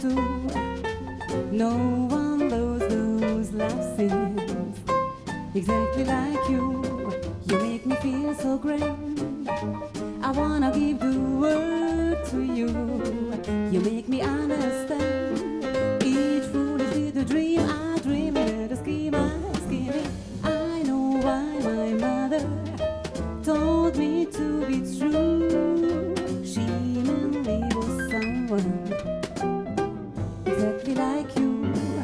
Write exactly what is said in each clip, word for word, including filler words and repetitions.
too. No one knows those love scenes exactly like you. You make me feel so grand. I wanna give the word to you. You make me understand. Each foolish little dream I dream it, a scheme I scheme it. I know why my mother told me to be true. She meant me was someone exactly like you.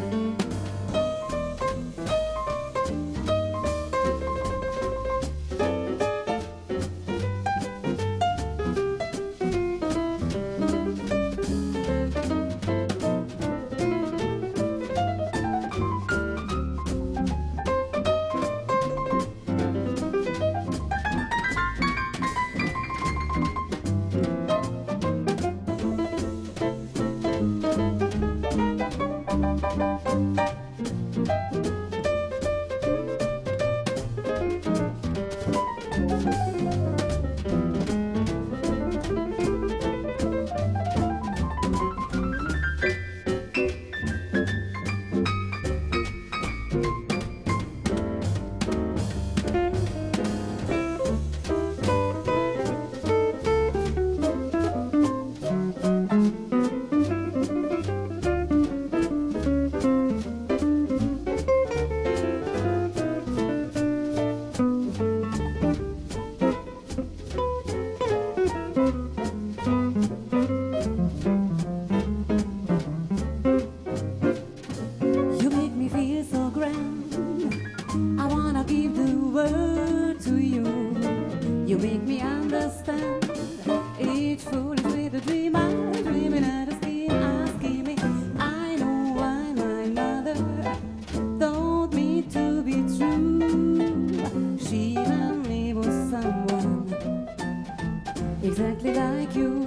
Exactly like you,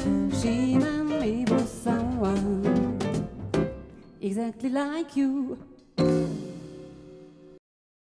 she meant me was someone exactly like you.